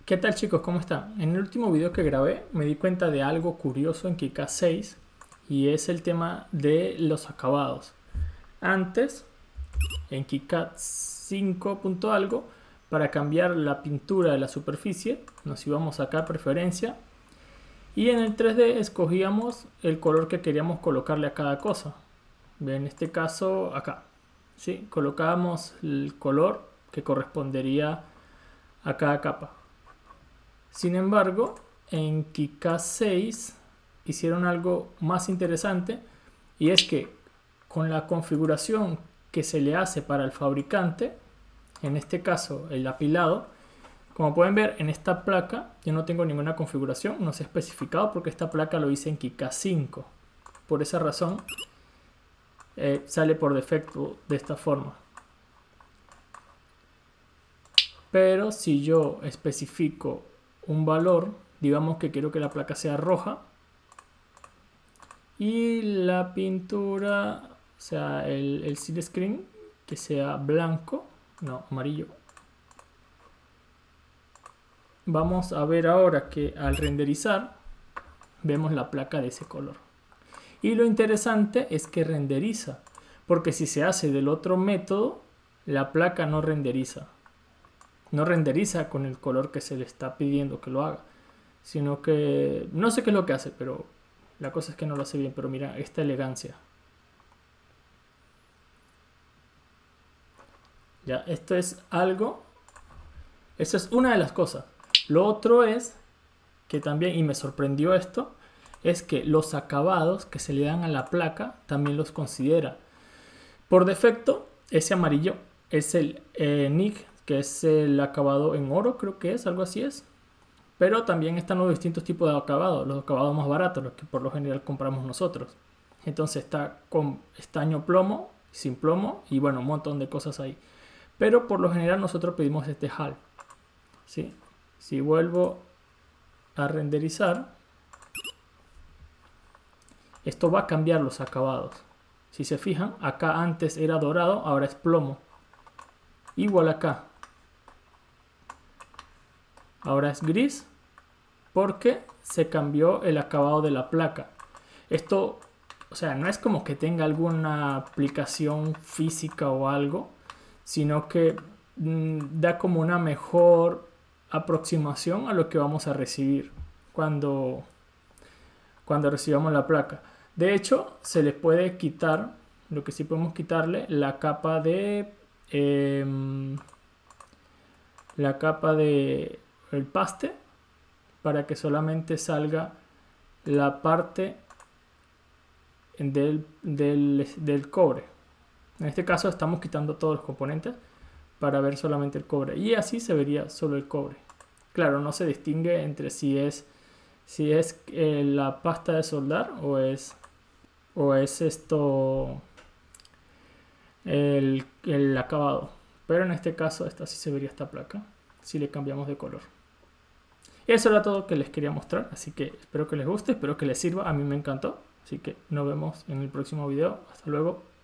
¿Qué tal chicos? ¿Cómo están? En el último video que grabé me di cuenta de algo curioso en KiCad 6 y es el tema de los acabados. Antes, en KiCad 5 punto algo, para cambiar la pintura de la superficie, nos íbamos acá a preferencia y en el 3D escogíamos el color que queríamos colocarle a cada cosa. En este caso acá, ¿sí? Colocábamos el color que correspondería a cada capa. Sin embargo, en KiCad 6 hicieron algo más interesante y es que con la configuración que se le hace para el fabricante, en este caso el apilado, como pueden ver en esta placa yo no tengo ninguna configuración, no se ha especificado porque esta placa lo hice en KiCad 5. Por esa razón sale por defecto de esta forma. Pero si yo especifico un valor, digamos que quiero que la placa sea roja y la pintura, o sea el seal screen que sea blanco, no, amarillo. Vamos a ver ahora que al renderizar vemos la placa de ese color. Y lo interesante es que renderiza, porque si se hace del otro método, la placa no renderiza. No renderiza con el color que se le está pidiendo que lo haga, sino que no sé qué es lo que hace, pero la cosa es que no lo hace bien. Pero mira esta elegancia. Ya, esto es algo, eso es una de las cosas. Lo otro es que también, y me sorprendió esto, es que los acabados que se le dan a la placa también los considera. Por defecto, ese amarillo es el NIG, que es el acabado en oro, creo que es, algo así es. Pero también están los distintos tipos de acabados, los acabados más baratos, los que por lo general compramos nosotros. Entonces está con estaño plomo, sin plomo y bueno, un montón de cosas ahí. Pero por lo general nosotros pedimos este HAL. ¿Sí? Si vuelvo a renderizar, esto va a cambiar los acabados. Si se fijan, acá antes era dorado, ahora es plomo. Igual acá. Ahora es gris porque se cambió el acabado de la placa. Esto, o sea, no es como que tenga alguna aplicación física o algo, sino que da como una mejor aproximación a lo que vamos a recibir cuando recibamos la placa. De hecho, se le puede quitar, lo que sí podemos quitarle, la capa de el paste, para que solamente salga la parte del cobre. En este caso estamos quitando todos los componentes para ver solamente el cobre, y así se vería solo el cobre. Claro, no se distingue entre si es la pasta de soldar o es esto el acabado. Pero en este caso así se vería esta placa si le cambiamos de color. Eso era todo que les quería mostrar, así que espero que les guste, espero que les sirva. A mí me encantó, así que nos vemos en el próximo video. Hasta luego.